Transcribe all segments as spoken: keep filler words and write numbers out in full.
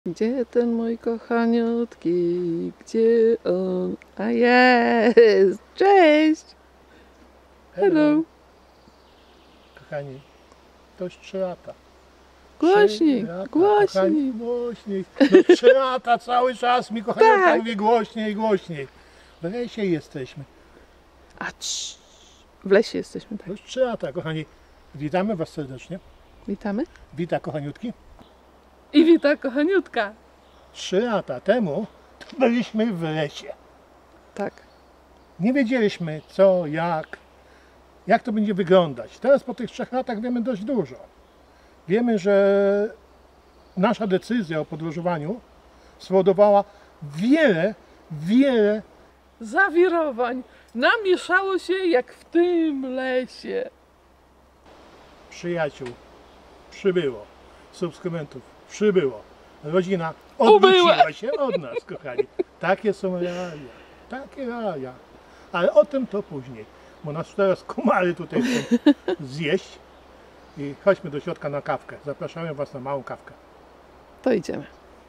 Gdzie ten mój kochaniutki? Gdzie on? A jest! Cześć! Hello! Hello. Kochani, to już trzy lata. Głośniej! Trzy lata, Głośniej! kochani, głośniej! No, trzy lata cały czas mi kochaniutka Tak. mówi głośniej, głośniej. W lesie jesteśmy. A cii, w lesie jesteśmy, tak. To już trzy lata, kochani. Witamy Was serdecznie. Witamy. Wita kochaniutki. I wita kochaniutka. Trzy lata temu to byliśmy w lesie. Tak. Nie wiedzieliśmy co, jak, jak to będzie wyglądać. Teraz po tych trzech latach wiemy dość dużo. Wiemy, że nasza decyzja o podróżowaniu spowodowała wiele, wiele Zawirowań namieszało się jak w tym lesie. przyjaciół przybyło, subskrybentów przybyło, rodzina Ubyła. odwróciła się od nas, kochani. Takie są realia, takie realia. Ale o tym to później, bo nas teraz komary tutaj chcą zjeść. I chodźmy do środka na kawkę. Zapraszamy Was na małą kawkę. To idziemy.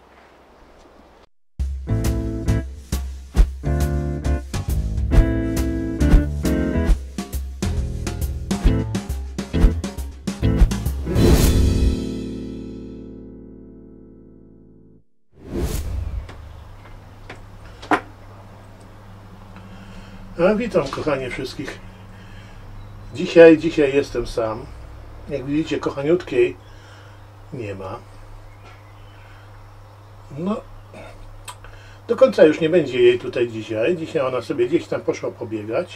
A witam kochani wszystkich. Dzisiaj, dzisiaj jestem sam. Jak widzicie, kochaniutkiej nie ma. No, do końca już nie będzie jej tutaj dzisiaj. Dzisiaj ona sobie gdzieś tam poszła pobiegać.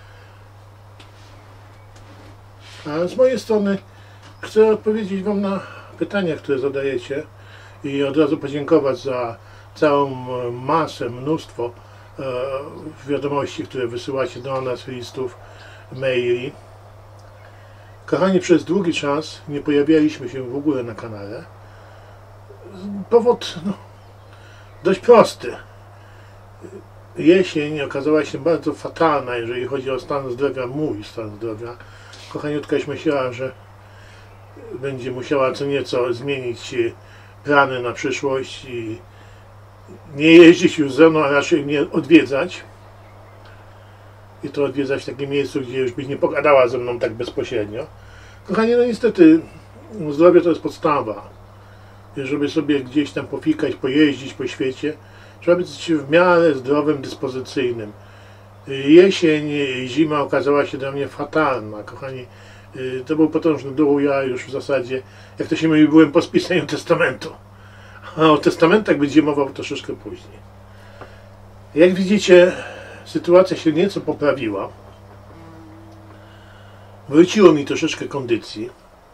A z mojej strony chcę odpowiedzieć Wam na pytania, które zadajecie i od razu podziękować za całą masę, mnóstwo e, wiadomości, które wysyłacie do nas, listów, maili. Kochani, przez długi czas nie pojawialiśmy się w ogóle na kanale. Powód no, dość prosty. Jesień okazała się bardzo fatalna, jeżeli chodzi o stan zdrowia, mój stan zdrowia. Kochaniutka już myślała, że będzie musiała co nieco zmienić plany na przyszłość i nie jeździć już ze mną, a raczej mnie odwiedzać. I to odwiedzać w takim miejscu, gdzie już byś nie pogadała ze mną tak bezpośrednio. Kochani, no niestety zdrowie to jest podstawa. Żeby sobie gdzieś tam pofikać, pojeździć po świecie, trzeba być w miarę zdrowym, dyspozycyjnym. Jesień, zima okazała się dla mnie fatalna. Kochani, to był potężny dół, ja już w zasadzie, jak to się mówi, byłem po spisaniu testamentu. A o testamentach będzie mowa troszeczkę później. Jak widzicie, sytuacja się nieco poprawiła. Wróciło mi troszeczkę kondycji.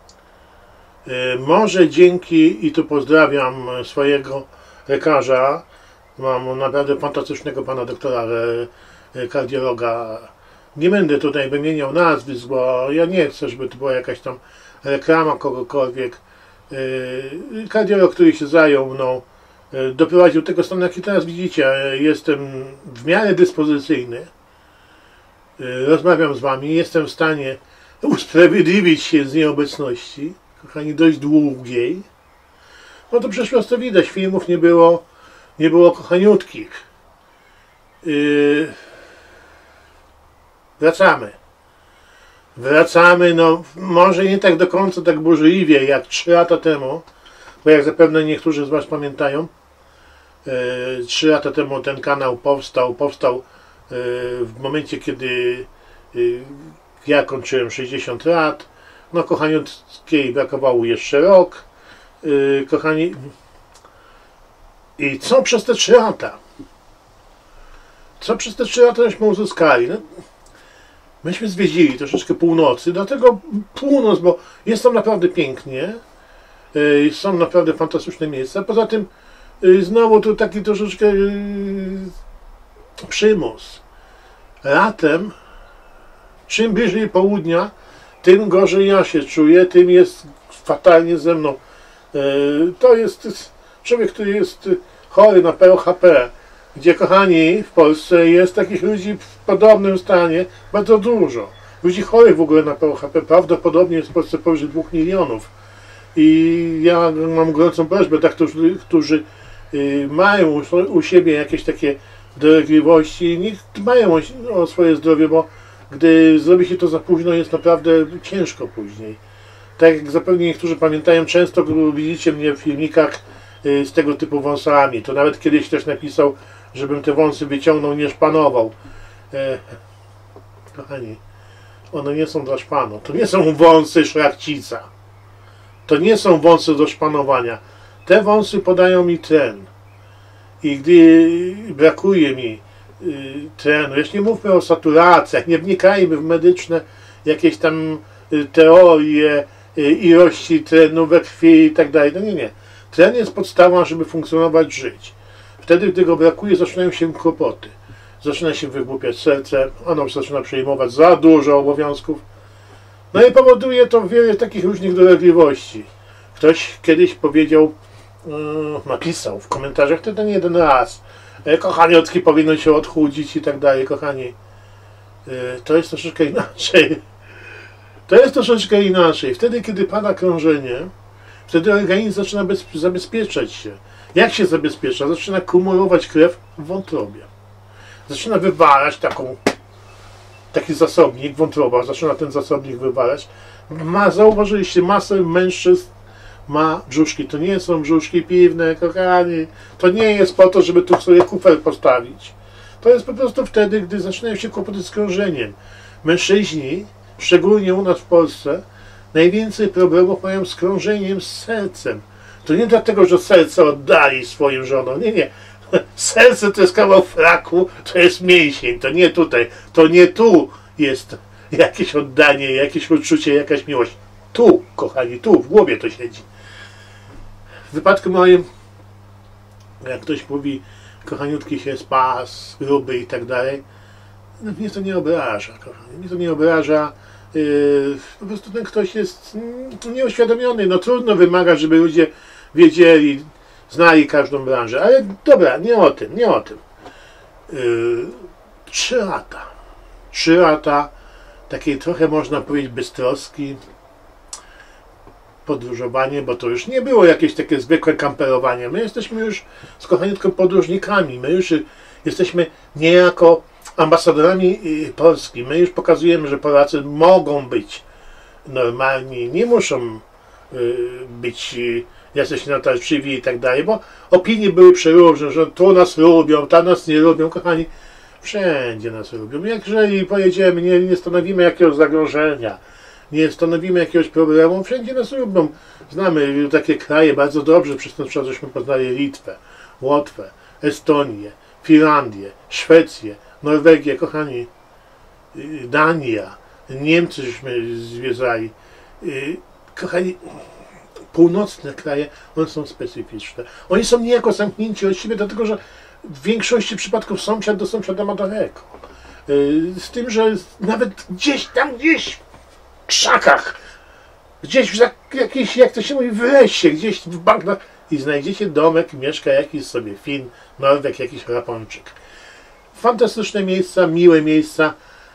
Może dzięki, i tu pozdrawiam swojego lekarza, mam naprawdę fantastycznego pana doktora, kardiologa. Nie będę tutaj wymieniał nazwisk, bo ja nie chcę, żeby to była jakaś tam reklama kogokolwiek. Kardiolog, który się zajął mną, doprowadził do tego stanu, jaki teraz widzicie. Jestem w miarę dyspozycyjny. Rozmawiam z wami, jestem w stanie usprawiedliwić się z nieobecności, kochani, dość długiej. No to przecież to widać, filmów nie było, nie było kochaniutkich. Yy... Wracamy. Wracamy, no może nie tak do końca tak burzliwie jak trzy lata temu, bo jak zapewne niektórzy z Was pamiętają, yy, trzy lata temu ten kanał powstał, powstał yy, w momencie, kiedy yy, ja kończyłem sześćdziesiąt lat, no kochaniutkiej brakowało jeszcze rok, yy, kochani, i co przez te trzy lata? Co przez te trzy lata żeśmy uzyskali? No, myśmy zwiedzili troszeczkę północy, dlatego północ, bo jest tam naprawdę pięknie, yy, są naprawdę fantastyczne miejsca, poza tym yy, znowu tu taki troszeczkę yy, przymus. Latem, czym bliżej południa, tym gorzej ja się czuję, tym jest fatalnie ze mną. Yy, to jest człowiek, który jest chory na P O H P, gdzie, kochani, w Polsce jest takich ludzi w podobnym stanie bardzo dużo. Ludzi chorych w ogóle na P O H P prawdopodobnie jest w Polsce powyżej dwóch milionów. I ja mam gorącą prośbę, tak, którzy, którzy y, mają u siebie jakieś takie dolegliwości, niech dbają o, o swoje zdrowie, bo gdy zrobi się to za późno, jest naprawdę ciężko później. Tak jak zapewne niektórzy pamiętają, często widzicie mnie w filmikach y, z tego typu wąsami. To nawet kiedyś ktoś napisał, żebym te wąsy wyciągnął, nie szpanował. E, kochani, one nie są dla szpanu. To nie są wąsy szlachcica. To nie są wąsy do szpanowania. Te wąsy podają mi tlen. I gdy brakuje mi y, tlenu, już nie mówmy o saturacjach, nie wnikajmy w medyczne jakieś tam y, teorie y, ilości tlenu we krwi i tak dalej. No nie, nie. Tlen jest podstawą, żeby funkcjonować, żyć. Wtedy, gdy go brakuje, zaczynają się kłopoty. Zaczyna się wygłupiać serce, ono zaczyna przejmować za dużo obowiązków. No i powoduje to wiele takich różnych dolegliwości. Ktoś kiedyś powiedział, yy, napisał w komentarzach, to nie jeden raz, e, kochaniotki powinno się odchudzić i tak dalej, kochani. Yy, to jest troszeczkę inaczej. To jest troszeczkę inaczej. Wtedy, kiedy pada krążenie, wtedy organizm zaczyna bez, zabezpieczać się. Jak się zabezpiecza? Zaczyna kumulować krew w wątrobie. Zaczyna wywalać taką, taki zasobnik, wątroba, zaczyna ten zasobnik wywalać. Ma, zauważyliście, masę mężczyzn ma brzuszki. To nie są brzuszki piwne, kochani. To nie jest po to, żeby tu sobie kufer postawić. To jest po prostu wtedy, gdy zaczynają się kłopoty z krążeniem. Mężczyźni, szczególnie u nas w Polsce, najwięcej problemów mają z krążeniem, z sercem. To nie dlatego, że serce oddali swoim żonom. Nie, nie. Serce to jest kawał fraku, to jest mięsień. To nie tutaj. To nie tu jest jakieś oddanie, jakieś uczucie, jakaś miłość. Tu, kochani, tu, w głowie to siedzi. W wypadku moim, jak ktoś mówi, kochaniutki się spas, gruby i tak dalej, no, mnie to nie obraża, kochani. Mnie to nie obraża. Yy, po prostu ten ktoś jest yy, nieuświadomiony. No trudno wymagać, żeby ludzie wiedzieli, znali każdą branżę. Ale dobra, nie o tym, nie o tym. Yy, trzy lata. Trzy lata takiej trochę, można powiedzieć, beztroski, podróżowanie, bo to już nie było jakieś takie zwykłe kamperowanie. My jesteśmy już z kochaniutką podróżnikami. My już jesteśmy niejako ambasadorami Polski. My już pokazujemy, że Polacy mogą być normalni, nie muszą być jacyś natarczywi i tak dalej, bo opinie były przeróżne, że tu nas lubią, tam nas nie lubią. Kochani, wszędzie nas lubią. Jak jeżeli pojedziemy, nie, nie stanowimy jakiegoś zagrożenia, nie stanowimy jakiegoś problemu, wszędzie nas lubią. Znamy takie kraje bardzo dobrze, przez ten czas żeśmy poznali Litwę, Łotwę, Estonię, Finlandię, Szwecję, Norwegię, kochani, Dania, Niemcy żeśmy zwiedzali. Kochani, północne kraje, one są specyficzne. Oni są niejako zamknięci od siebie, dlatego że w większości przypadków sąsiad do sąsiada ma daleko. Z tym, że nawet gdzieś tam, gdzieś w krzakach, gdzieś w jakiejś, jak to się mówi, w lesie, gdzieś w bagnach i znajdziecie domek, mieszka jakiś sobie Fin, Norweg, jakiś Japończyk. Fantastyczne miejsca, miłe miejsca,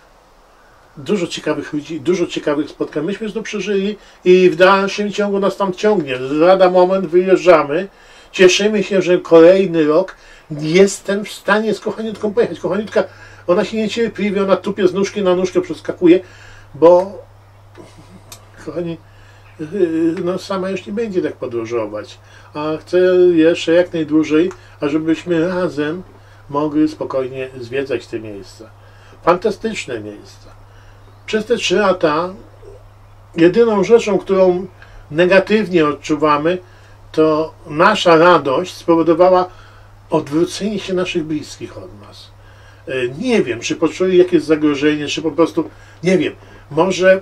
dużo ciekawych ludzi, dużo ciekawych spotkań. Myśmy to przeżyli i w dalszym ciągu nas tam ciągnie. Lada moment wyjeżdżamy. Cieszymy się, że kolejny rok jestem w stanie z kochaniutką pojechać. Kochaniutka, ona się nie cierpliwi, ona tupie z nóżki na nóżkę, przeskakuje, bo kochani, no sama już nie będzie tak podróżować. A chcę jeszcze jak najdłużej, ażebyśmy razem mogli spokojnie zwiedzać te miejsca. Fantastyczne miejsca. Przez te trzy lata jedyną rzeczą, którą negatywnie odczuwamy, to nasza radość spowodowała odwrócenie się naszych bliskich od nas. Nie wiem, czy poczuli jakieś zagrożenie, czy po prostu, nie wiem, może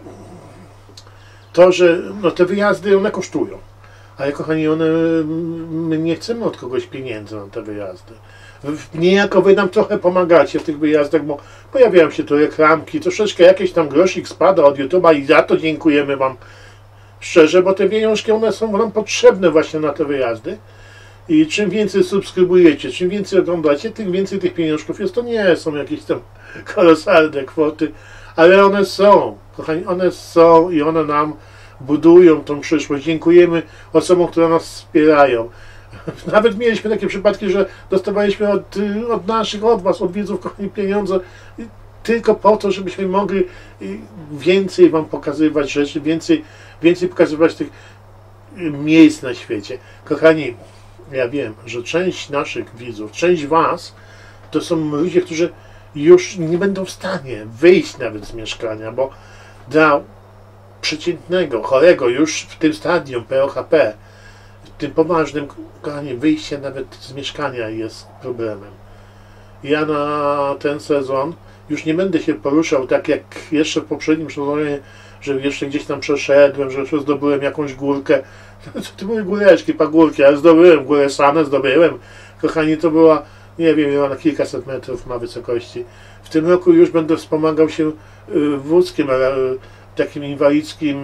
to, że no te wyjazdy, one kosztują. Ale kochani, one, my nie chcemy od kogoś pieniędzy na te wyjazdy. Niejako wy nam trochę pomagacie w tych wyjazdach, bo pojawiają się tu reklamki, troszeczkę jakiś tam grosik spada od YouTube'a i za to dziękujemy wam szczerze, bo te pieniążki, one są nam potrzebne właśnie na te wyjazdy. I czym więcej subskrybujecie, czym więcej oglądacie, tym więcej tych pieniążków jest. To nie są jakieś tam kolosalne kwoty, ale one są, kochani, one są i one nam budują tą przyszłość. Dziękujemy osobom, które nas wspierają. Nawet mieliśmy takie przypadki, że dostawaliśmy od, od naszych, od was, od widzów, kochani, pieniądze tylko po to, żebyśmy mogli więcej wam pokazywać rzeczy, więcej, więcej pokazywać tych miejsc na świecie. Kochani, ja wiem, że część naszych widzów, część was, to są ludzie, którzy już nie będą w stanie wyjść nawet z mieszkania, bo dla przeciętnego, chorego już w tym stadium P O H P, w tym poważnym, kochani, wyjście nawet z mieszkania jest problemem. Ja na ten sezon już nie będę się poruszał tak jak jeszcze w poprzednim sezonie, że jeszcze gdzieś tam przeszedłem, że zdobyłem jakąś górkę. To były góreczki, pagórki, ale zdobyłem górę Sanę, zdobyłem. Kochani, to była, nie wiem, na kilkaset metrów ma wysokości. W tym roku już będę wspomagał się wózkiem takim inwalidzkim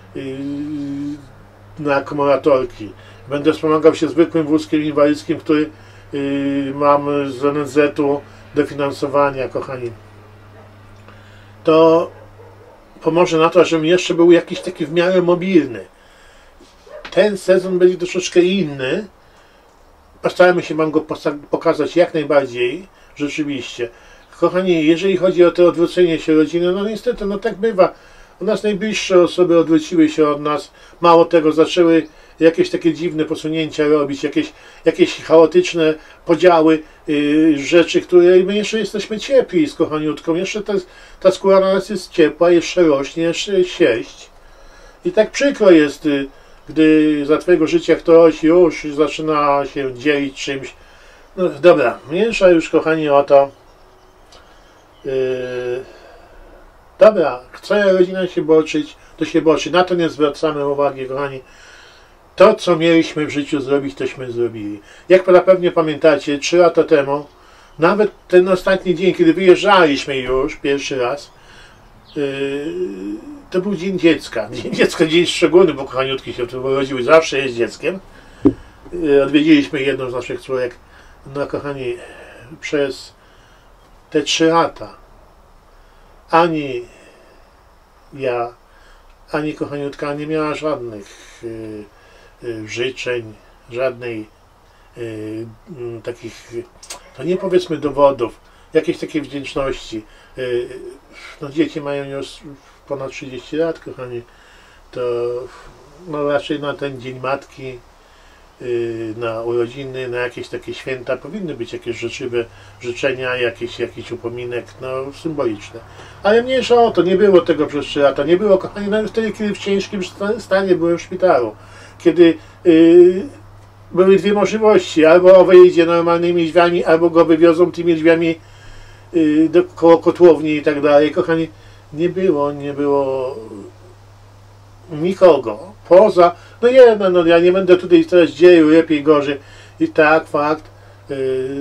na akumulatorki. Będę wspomagał się zwykłym wózkiem inwalidzkim, który mam z N N Z-u dofinansowania, kochani. To pomoże na to, żebym jeszcze był jakiś taki w miarę mobilny. Ten sezon będzie troszeczkę inny. Postaramy się wam go pokazać jak najbardziej, rzeczywiście. Kochani, jeżeli chodzi o to odwrócenie się rodziny, no niestety, no tak bywa. U nas najbliższe osoby odwróciły się od nas. Mało tego, zaczęły jakieś takie dziwne posunięcia robić, jakieś, jakieś chaotyczne podziały yy, rzeczy, które my jeszcze jesteśmy ciepli z kochaniutką. Jeszcze ta, ta skóra na nas jest ciepła, jeszcze rośnie, jeszcze jest sieść. I tak przykro jest, yy, gdy za twojego życia ktoś już zaczyna się dzielić czymś. No dobra, mniejsza już, kochani, o to. Yy, dobra, chce rodzina się boczyć, to się boczy. Na to nie zwracamy uwagi, kochani. To, co mieliśmy w życiu zrobić, tośmy zrobili. Jak pewnie pamiętacie, trzy lata temu, nawet ten ostatni dzień, kiedy wyjeżdżaliśmy już pierwszy raz, yy, to był Dzień Dziecka. Dzień Dziecka, dzień szczególny, bo kochaniutki się tu urodziły, zawsze jest dzieckiem. Yy, odwiedziliśmy jedną z naszych córek. No kochani, przez te trzy lata ani ja, ani kochaniutka nie miała żadnych yy, yy, życzeń, żadnej yy, yy, takich, to nie powiedzmy dowodów, jakiejś takiej wdzięczności. Yy, no dzieci mają już ponad trzydzieści lat, kochani, to no raczej na ten Dzień Matki, yy, na urodziny, na jakieś takie święta powinny być jakieś życzywe życzenia, jakiś, jakiś upominek, no symboliczne. Ale mniejsza o to, nie było tego przez trzy lata, nie było, kochani, nawet wtedy, kiedy w ciężkim stanie byłem w szpitalu, kiedy yy, były dwie możliwości, albo wyjdzie normalnymi drzwiami, albo go wywiozą tymi drzwiami yy, do koło kotłowni i tak dalej. Kochani, nie było, nie było nikogo poza, no nie, no, no ja nie będę tutaj teraz dzieju, lepiej, gorzej. I tak, fakt, yy,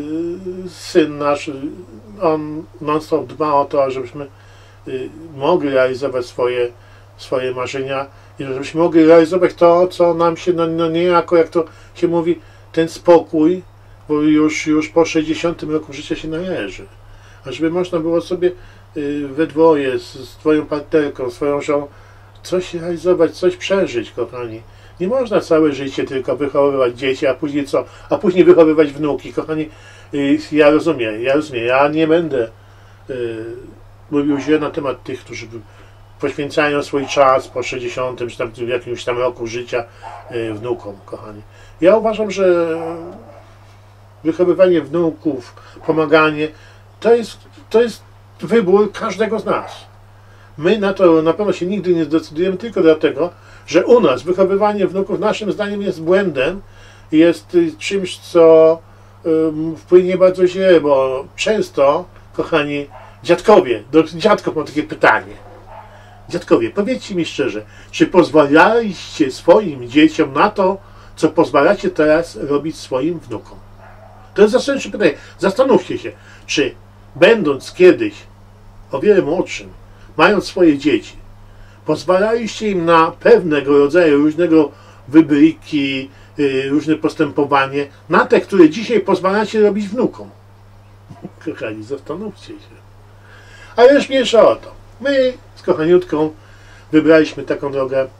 syn nasz, on non-stop dba o to, żebyśmy yy, mogli realizować swoje, swoje marzenia i żebyśmy mogli realizować to, co nam się, no, no niejako, jak to się mówi, ten spokój, bo już, już po sześćdziesiątym roku życia się należy. A żeby można było sobie yy, we dwoje z, z twoją partnerką, swoją żoną, coś realizować, coś przeżyć, kochani. Nie można całe życie tylko wychowywać dzieci, a później co? A później wychowywać wnuki, kochani. Yy, ja rozumiem, ja rozumiem, ja nie będę yy, mówił źle na temat tych, którzy poświęcają swój czas po sześćdziesiątym czy tam w jakimś tam roku życia yy, wnukom, kochani. Ja uważam, że wychowywanie wnuków, pomaganie, to jest, to jest wybór każdego z nas. My na to na pewno się nigdy nie zdecydujemy tylko dlatego, że u nas wychowywanie wnuków naszym zdaniem jest błędem, jest czymś, co um, wpłynie bardzo źle, bo często, kochani dziadkowie, do dziadków mam takie pytanie. Dziadkowie, powiedzcie mi szczerze, czy pozwalaliście swoim dzieciom na to, co pozwalacie teraz robić swoim wnukom? To jest zasadnicze pytanie. Zastanówcie się, czy będąc kiedyś o wiele młodszym, mając swoje dzieci, pozwalaliście im na pewnego rodzaju różnego wybryki, yy, różne postępowanie, na te, które dzisiaj pozwalacie robić wnukom. Kochani, zastanówcie się. Ale już mniejsza o to. My z kochaniutką wybraliśmy taką drogę,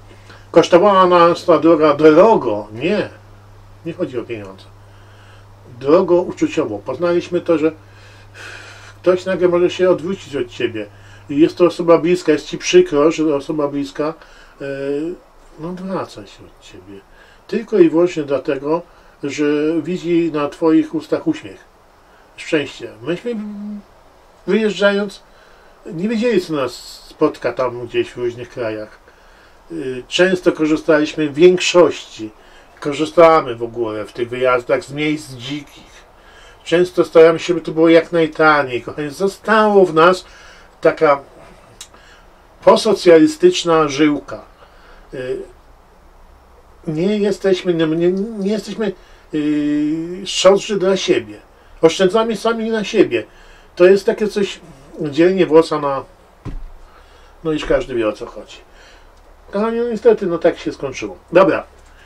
Kosztowała nas ta droga drogo. Nie. Nie chodzi o pieniądze. Drogo uczuciowo. Poznaliśmy to, że ktoś nagle może się odwrócić od ciebie. I jest to osoba bliska, jest ci przykro, że osoba bliska yy, no odwraca się od ciebie. Tylko i wyłącznie dlatego, że widzi na twoich ustach uśmiech. Szczęście. Myśmy wyjeżdżając nie wiedzieli, co nas spotka tam gdzieś w różnych krajach. Yy, często korzystaliśmy, w większości korzystamy w ogóle w tych wyjazdach z miejsc dzikich. Często staramy się, by to było jak najtaniej. Kochani, zostało w nas taka posocjalistyczna żyłka. Nie jesteśmy, nie, nie jesteśmy yy, szczodrzy dla siebie. Oszczędzamy sami na siebie. To jest takie coś, dzielenie włosa na... No iż każdy wie, o co chodzi. Kochani, no niestety, no tak się skończyło. Dobra.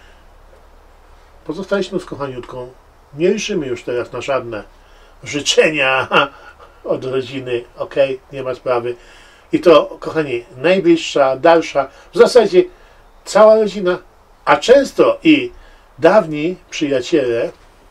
Pozostaliśmy z kochaniutką. Nie liczymy już teraz na żadne życzenia od rodziny. Ok, nie ma sprawy. I to, kochani, najbliższa, dalsza, w zasadzie cała rodzina, a często i dawni przyjaciele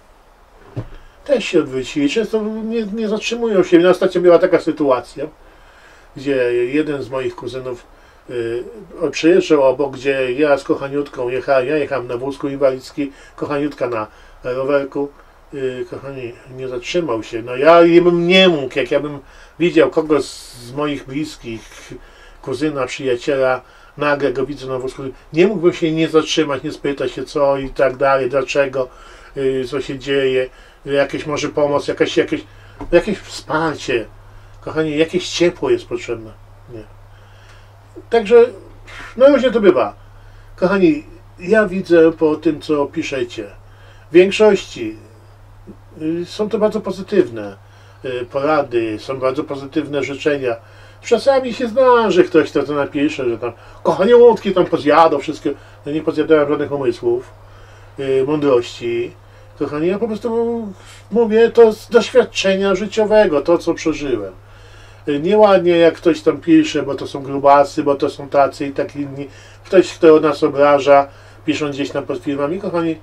też się odwrócili. Często nie, nie zatrzymują się. Ostatnio była taka sytuacja, gdzie jeden z moich kuzynów y, przyjeżdżał obok, gdzie ja z kochaniutką jechałem, ja jechałem na wózku inwalidzki, kochaniutka na rowerku. Yy, kochani, nie zatrzymał się. No ja bym nie mógł, jak ja bym widział kogoś z moich bliskich, kuzyna, przyjaciela, nagle go widzę na wózku, nie mógłbym się nie zatrzymać, nie spytać się co i tak dalej, dlaczego, yy, co się dzieje, jakieś może pomoc, jakieś, jakieś, jakieś wsparcie. Kochani, jakieś ciepło jest potrzebne. Nie. Także, no różnie to bywa. Kochani, ja widzę po tym, co piszecie, w większości są to bardzo pozytywne porady, są bardzo pozytywne życzenia. Czasami się zdarzy ktoś, kto to napisze, że tam kochaniutki tam pozjadą wszystkie. No nie pozjadałem żadnych umysłów, mądrości. Kochani, ja po prostu mówię to z doświadczenia życiowego, to co przeżyłem. Nieładnie jak ktoś tam pisze, bo to są grubasy, bo to są tacy i tak inni. Ktoś, kto nas obraża, pisząc gdzieś tam pod filmami. Kochani,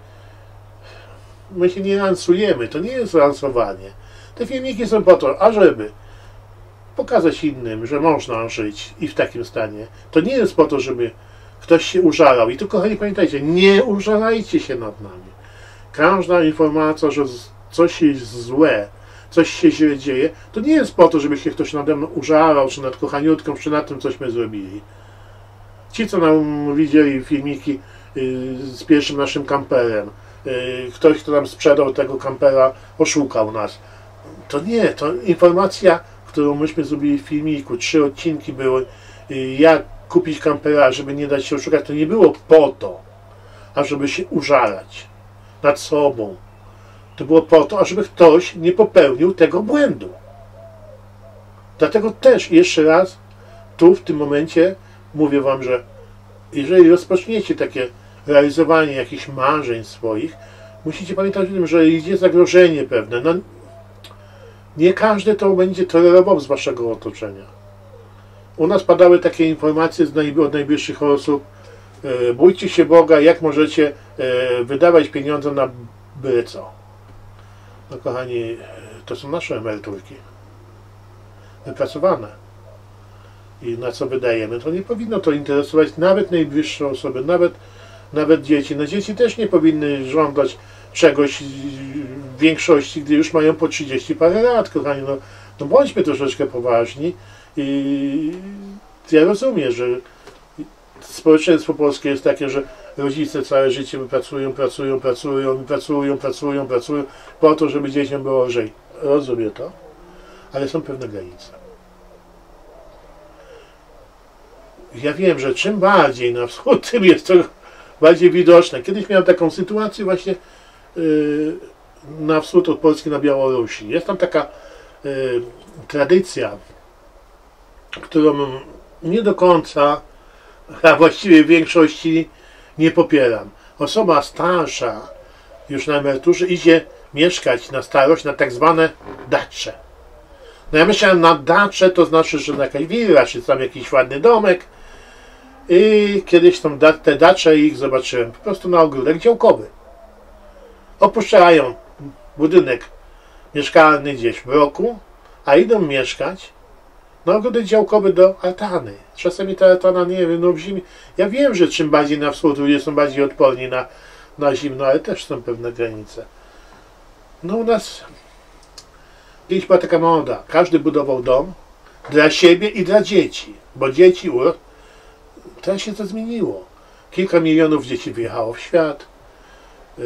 my się nie lansujemy, to nie jest lansowanie. Te filmiki są po to, ażeby pokazać innym, że można żyć i w takim stanie. To nie jest po to, żeby ktoś się użalał. I tu, kochani, pamiętajcie, nie użalajcie się nad nami. Każda informacja, że coś jest złe, coś się źle dzieje, to nie jest po to, żeby się ktoś nade mną użalał, czy nad kochaniutką, czy nad tym, cośmy zrobili. Ci, co nam widzieli filmiki yy, z pierwszym naszym kamperem, ktoś, kto nam sprzedał tego kampera, oszukał nas. To nie, to informacja, którą myśmy zrobili w filmiku, trzy odcinki były, jak kupić kampera, żeby nie dać się oszukać, to nie było po to, ażeby się użalać nad sobą. To było po to, ażeby ktoś nie popełnił tego błędu. Dlatego też jeszcze raz tu w tym momencie mówię wam, że jeżeli rozpoczniecie takie realizowanie jakichś marzeń swoich, musicie pamiętać o tym, że idzie zagrożenie pewne. No, nie każdy to będzie tolerował z waszego otoczenia. U nas padały takie informacje z naj, od najbliższych osób. E, bójcie się Boga, jak możecie e, wydawać pieniądze na byle co. No kochani, to są nasze emeryturki. Wypracowane. I na co wydajemy, to nie powinno to interesować nawet najbliższe osoby, nawet Nawet dzieci. No dzieci też nie powinny żądać czegoś w większości, gdy już mają po trzydzieści parę lat, kochani. No, no bądźmy troszeczkę poważni. I ja rozumiem, że społeczeństwo polskie jest takie, że rodzice całe życie pracują, pracują, pracują, pracują, pracują, pracują po to, żeby dzieciom było lżej. Rozumiem to, ale są pewne granice. Ja wiem, że czym bardziej na wschód, tym jest to bardziej widoczne. Kiedyś miałem taką sytuację właśnie yy, na wschód od Polski, na Białorusi. Jest tam taka yy, tradycja, którą nie do końca, a właściwie w większości nie popieram. Osoba starsza, już na emeryturze, idzie mieszkać na starość na tak zwane dacze. No ja myślałem, na dacze to znaczy, że na jakaś willa, czy tam jakiś ładny domek. I kiedyś tą da te dacze ich zobaczyłem po prostu na ogródek działkowy. Opuszczają budynek mieszkalny gdzieś w roku, a idą mieszkać na ogródek działkowy do altany. Czasami ta altana, nie wiem, no w zimie. Ja wiem, że czym bardziej na wschód ludzie są bardziej odporni na, na zimno, ale też są pewne granice. No u nas kiedyś była taka moda. Każdy budował dom dla siebie i dla dzieci, bo dzieci ur. Teraz się to zmieniło. Kilka milionów dzieci wyjechało w świat. Yy,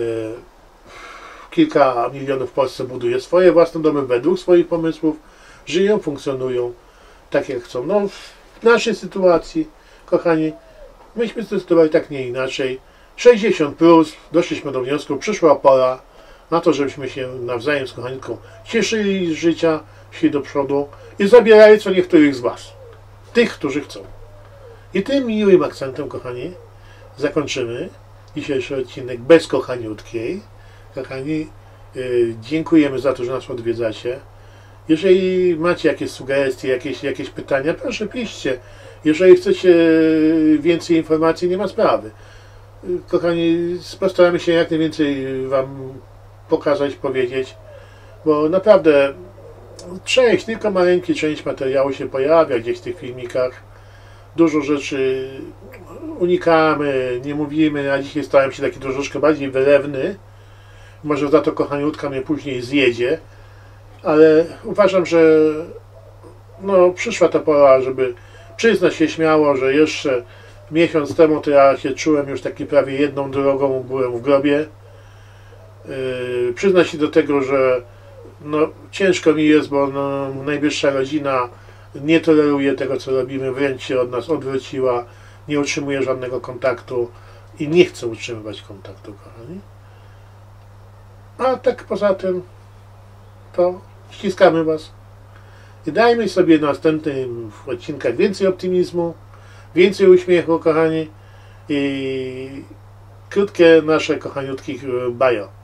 kilka milionów w Polsce buduje swoje własne domy według swoich pomysłów. Żyją, funkcjonują tak jak chcą. No, w naszej sytuacji, kochani, myśmy zdecydowali tak nie inaczej. sześćdziesiąt plus, doszliśmy do wniosku, przyszła pora na to, żebyśmy się nawzajem z kochanką cieszyli z życia, szli do przodu i zabierali co niektórych z Was. Tych, którzy chcą. I tym miłym akcentem, kochani, zakończymy dzisiejszy odcinek bez kochaniutkiej. Kochani, yy, dziękujemy za to, że nas odwiedzacie. Jeżeli macie jakieś sugestie, jakieś, jakieś pytania, proszę piszcie. Jeżeli chcecie więcej informacji, nie ma sprawy. Kochani, postaramy się jak najwięcej Wam pokazać, powiedzieć, bo naprawdę część, tylko maleńka część materiału się pojawia gdzieś w tych filmikach. Dużo rzeczy unikamy, nie mówimy, a dzisiaj stałem się taki troszeczkę bardziej wylewny. Może za to kochaniutka mnie później zjedzie, ale uważam, że no, przyszła ta pora, żeby przyznać się śmiało, że jeszcze miesiąc temu to ja się czułem już taki prawie jedną drogą, byłem w grobie. Yy, przyznać się do tego, że no, ciężko mi jest, bo no, najbliższa rodzina nie toleruje tego, co robimy, wręcz się od nas odwróciła, nie utrzymuje żadnego kontaktu i nie chce utrzymywać kontaktu, kochani. A tak poza tym, to ściskamy Was i dajmy sobie na następnych odcinkach więcej optymizmu, więcej uśmiechu, kochani, i krótkie nasze kochaniutki bajo.